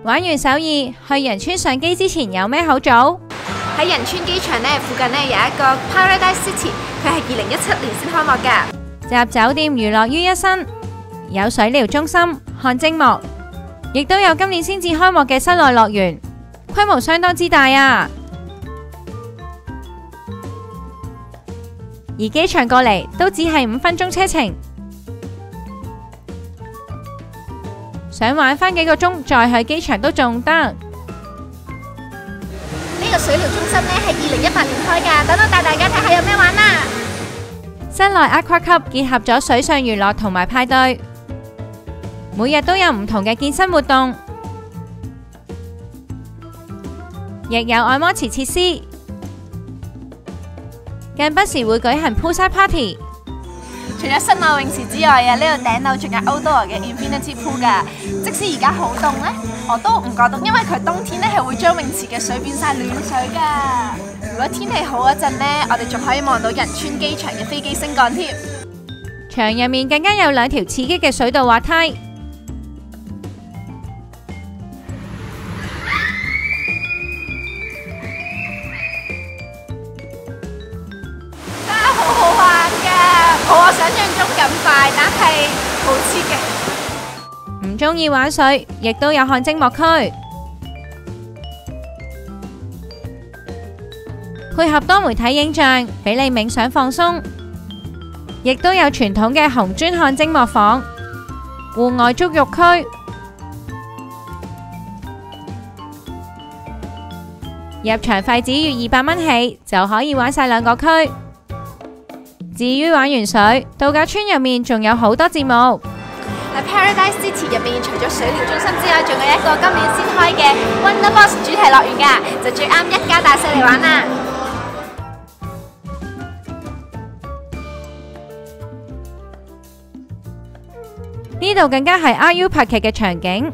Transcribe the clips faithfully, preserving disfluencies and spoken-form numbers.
玩完首爾，去仁川上機之前有咩好做？ 喺仁川機場呢附近呢有一個 Paradise City， 佢係二零一七年先開幕㗎。 集酒店娛樂於一身，有水療中心、看精幕，亦都有今年先至開幕嘅室內樂園，規模相當之大啊！而機場過嚟都只係五分鐘車程。想玩返幾個鐘再去機場都仲得。呢個水療中心呢係二零一八年開㗎，等我帶大家睇下有咩玩啦。 室內 Aqua Club 結合咗水上娛樂同埋派對，每日都有唔同嘅健身活動，亦有按摩池設施，更不時會舉行 poolside party。 除咗室內泳池之外啊，呢度頂樓仲有 outdoor 嘅 infinity pool 噶。即使而家好凍呢，我都唔覺凍，因為佢冬天呢係會將泳池嘅水變晒暖水噶。如果天氣好嗰陣呢，我哋仲可以望到仁川機場嘅飛機升降添。 場入面更加有兩條刺激嘅水道滑梯。 冇我想象中咁快，但係好刺激。 唔中意玩水，亦都有看精幕區，配合多媒體影像，俾你冥想放鬆。亦都有傳統嘅紅磚看精幕房、戶外足浴區。入場費只要二百蚊起，就可以玩晒兩個區。至於玩完水，度假村入面仲有好多節目。 喺 Paradise City 入面，除咗水療中心之外，仲有一個今年先開嘅 Wonderbox 主題樂園㗎，就最啱一家大細嚟玩啦。 呢度更加係 R U 拍劇嘅場景，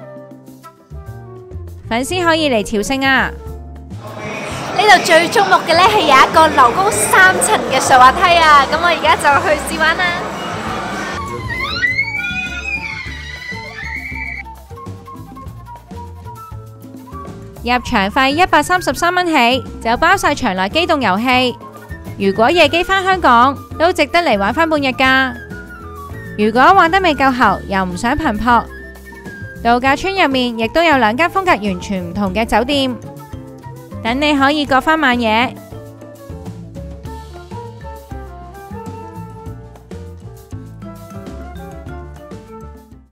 粉絲可以嚟朝聖啊！ 呢度最矚目嘅呢係有一個樓高三層嘅滑滑梯啊！咁我而家就去試玩啦。 入場費一百三十三蚊起，就包晒場內機動遊戲。如果夜機返香港，都值得嚟玩返半日㗎。如果玩得未夠喉，又唔想頻撲，度假村入面亦都有兩間風格完全唔同嘅酒店。等你可以過返晚夜，